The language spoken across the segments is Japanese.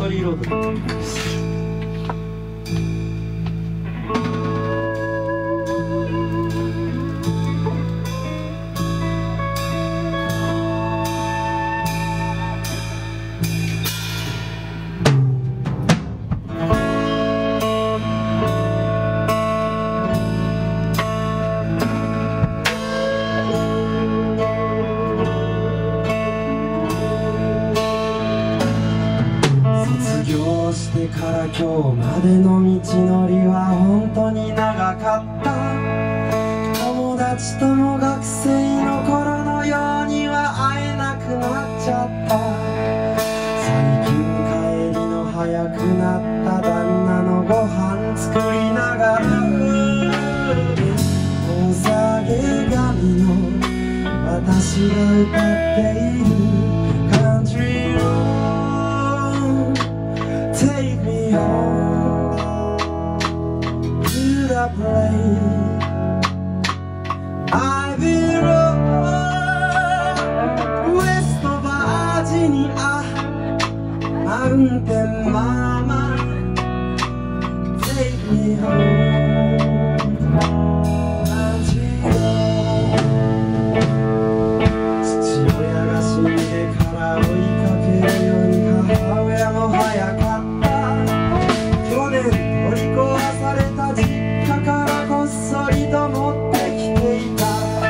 バリーロードです。 してから今日までの道のりは本当に長かった。友達とも学生の頃のようには会えなくなっちゃった。最近帰りの早くなった旦那のご飯作りながらお下げ髪の私が歌っている感じをTake me home to the place I belong West Virginia Mountain Mama Take me home父親が死んでから追いかけるように母親も早かった去年取り壊された実家からこっそりと持ってきていた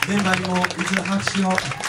メンバーにも一度拍手を。